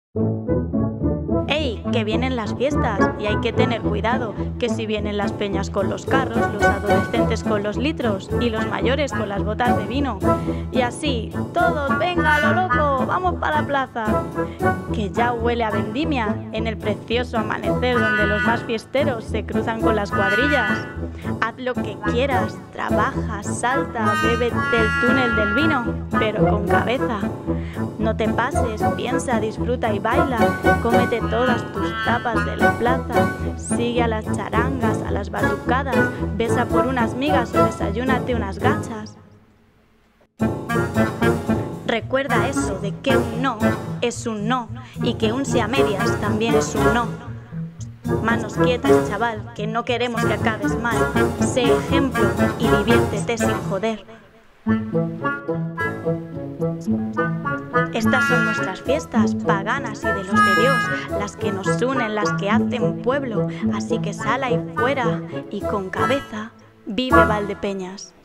¡Ey! Que vienen las fiestas y hay que tener cuidado, que si vienen las peñas con los carros, los adolescentes con los litros y los mayores con las botas de vino. Y así, todos, venga a lo loco, vamos para la plaza. Que ya huele a vendimia en el precioso amanecer donde los más fiesteros se cruzan con las cuadrillas. Haz lo que quieras, trabaja, salta, bébete el túnel del vino, pero con cabeza. No te pases, piensa, disfruta y baila, cómete todas tus tapas de la plaza, sigue a las charangas, a las batucadas, besa por unas migas o desayúnate unas gachas. Recuerda eso de que un no es un no y que un sí a medias también es un no. Manos quietas, chaval, que no queremos que acabes mal. Sé ejemplo y diviértete sin joder. Estas son nuestras fiestas paganas y de los de Dios, las que nos unen, las que hacen pueblo. Así que sal ahí fuera y con cabeza vive Valdepeñas.